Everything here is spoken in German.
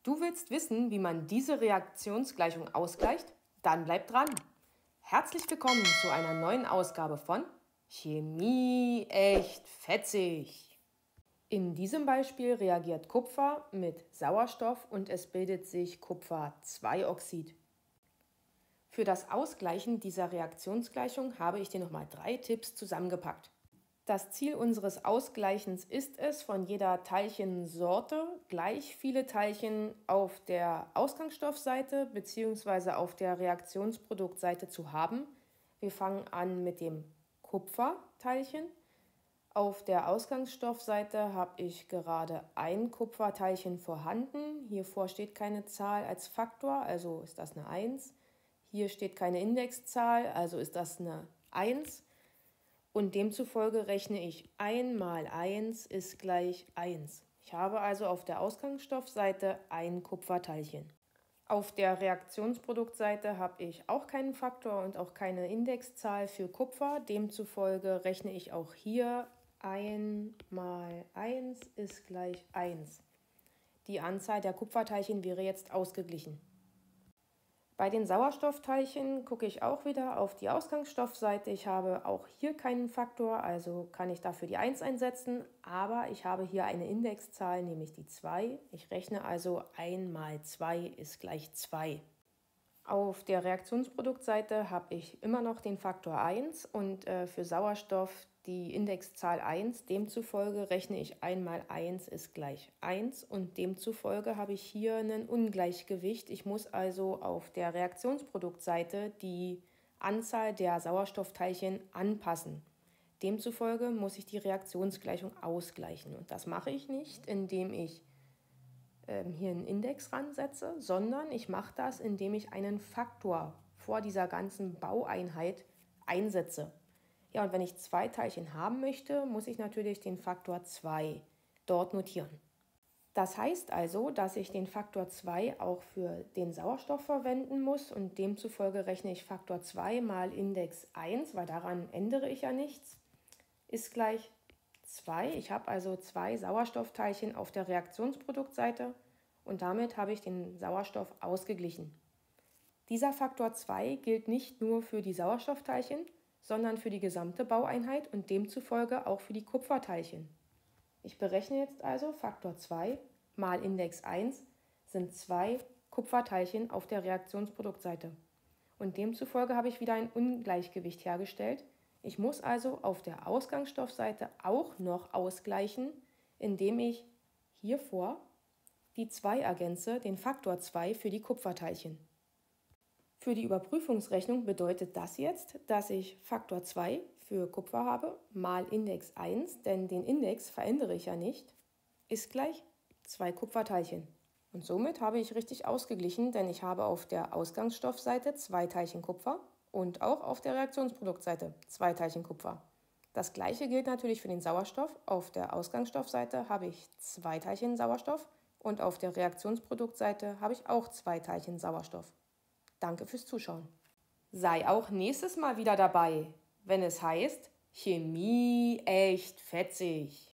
Du willst wissen, wie man diese Reaktionsgleichung ausgleicht? Dann bleib dran. Herzlich willkommen zu einer neuen Ausgabe von Chemie echt fetzig. In diesem Beispiel reagiert Kupfer mit Sauerstoff und es bildet sich Kupfer-2-Oxid. Für das Ausgleichen dieser Reaktionsgleichung habe ich dir nochmal 3 Tipps zusammengepackt. Das Ziel unseres Ausgleichens ist es, von jeder Teilchensorte gleich viele Teilchen auf der Ausgangsstoffseite bzw. auf der Reaktionsproduktseite zu haben. Wir fangen an mit dem Kupferteilchen. Auf der Ausgangsstoffseite habe ich gerade ein Kupferteilchen vorhanden. Hiervor steht keine Zahl als Faktor, also ist das eine 1. Hier steht keine Indexzahl, also ist das eine 1. Und demzufolge rechne ich 1 mal 1 ist gleich 1. Ich habe also auf der Ausgangsstoffseite ein Kupferteilchen. Auf der Reaktionsproduktseite habe ich auch keinen Faktor und auch keine Indexzahl für Kupfer. Demzufolge rechne ich auch hier 1 mal 1 ist gleich 1. Die Anzahl der Kupferteilchen wäre jetzt ausgeglichen. Bei den Sauerstoffteilchen gucke ich auch wieder auf die Ausgangsstoffseite. Ich habe auch hier keinen Faktor, also kann ich dafür die 1 einsetzen, aber ich habe hier eine Indexzahl, nämlich die 2. Ich rechne also 1 mal 2 ist gleich 2. Auf der Reaktionsproduktseite habe ich immer noch den Faktor 1 und für Sauerstoff die Indexzahl 1. Demzufolge rechne ich 1 mal 1 ist gleich 1 und demzufolge habe ich hier ein Ungleichgewicht. Ich muss also auf der Reaktionsproduktseite die Anzahl der Sauerstoffteilchen anpassen. Demzufolge muss ich die Reaktionsgleichung ausgleichen und das mache ich nicht, indem ich hier einen Index ransetze, sondern ich mache das, indem ich einen Faktor vor dieser ganzen Baueinheit einsetze. Ja, und wenn ich 2 Teilchen haben möchte, muss ich natürlich den Faktor 2 dort notieren. Das heißt also, dass ich den Faktor 2 auch für den Sauerstoff verwenden muss und demzufolge rechne ich Faktor 2 mal Index 1, weil daran ändere ich ja nichts, ist gleich 2. Ich habe also 2 Sauerstoffteilchen auf der Reaktionsproduktseite und damit habe ich den Sauerstoff ausgeglichen. Dieser Faktor 2 gilt nicht nur für die Sauerstoffteilchen, sondern für die gesamte Baueinheit und demzufolge auch für die Kupferteilchen. Ich berechne jetzt also Faktor 2 mal Index 1 sind 2 Kupferteilchen auf der Reaktionsproduktseite. Und demzufolge habe ich wieder ein Ungleichgewicht hergestellt. Ich muss also auf der Ausgangsstoffseite auch noch ausgleichen, indem ich hiervor die 2 ergänze, den Faktor 2 für die Kupferteilchen. Für die Überprüfungsrechnung bedeutet das jetzt, dass ich Faktor 2 für Kupfer habe, mal Index 1, denn den Index verändere ich ja nicht, ist gleich 2 Kupferteilchen. Und somit habe ich richtig ausgeglichen, denn ich habe auf der Ausgangsstoffseite 2 Teilchen Kupfer und auch auf der Reaktionsproduktseite 2 Teilchen Kupfer. Das gleiche gilt natürlich für den Sauerstoff. Auf der Ausgangsstoffseite habe ich 2 Teilchen Sauerstoff und auf der Reaktionsproduktseite habe ich auch 2 Teilchen Sauerstoff. Danke fürs Zuschauen. Sei auch nächstes Mal wieder dabei, wenn es heißt Chemie echt fetzig.